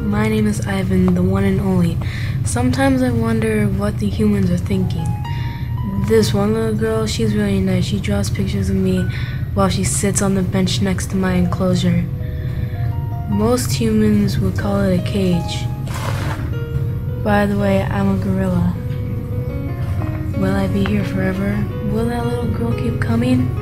My name is Ivan, the one and only. Sometimes I wonder what the humans are thinking. This one little girl, she's really nice. She draws pictures of me while she sits on the bench next to my enclosure. Most humans would call it a cage. By the way, I'm a gorilla. Will I be here forever? Will that little girl keep coming?